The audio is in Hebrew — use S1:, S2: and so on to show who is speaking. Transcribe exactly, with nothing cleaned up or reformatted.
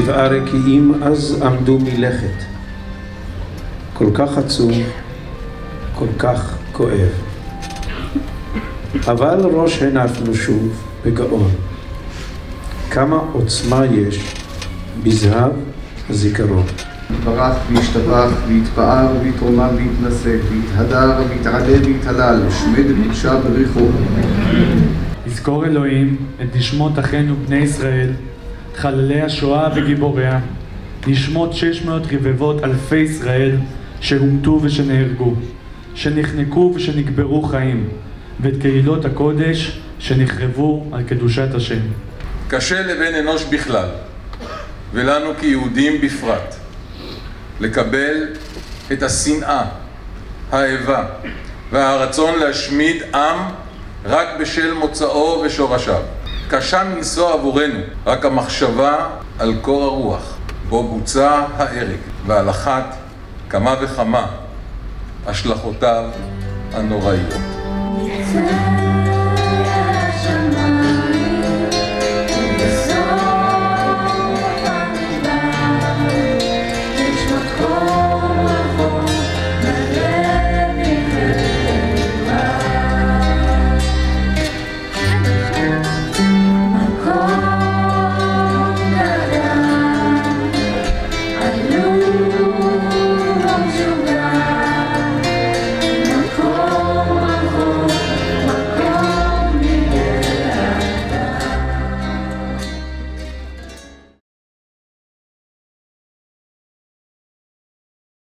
S1: שבעה רקיעים אז עמדו מלכת. כל כך עצוב, כל כך כואב. אבל ראש הנפנו שוב בגאון. כמה עוצמה יש בזהב הזיכרון.
S2: התברך והשתבח והתפאר והתרומם והתנשא והתהדר והתעלה והתהלל שמד וקדושה בריחו.
S3: יזכור אלוהים את נשמות אחינו בני ישראל, חללי השואה וגיבוריה, נשמות שש מאות רבבות אלפי ישראל שהומתו ושנהרגו, שנחנקו ושנקברו חיים, ואת קהילות הקודש שנחרבו על קדושת השם.
S4: קשה לבן אנוש בכלל, ולנו כיהודים בפרט, לקבל את השנאה, האיבה והרצון להשמיד עם רק בשל מוצאו ושורשיו. קשה מנשוא עבורנו רק המחשבה על קור הרוח בו בוצע ההרג, ועל אחת כמה וכמה השלכותיו הנוראיות.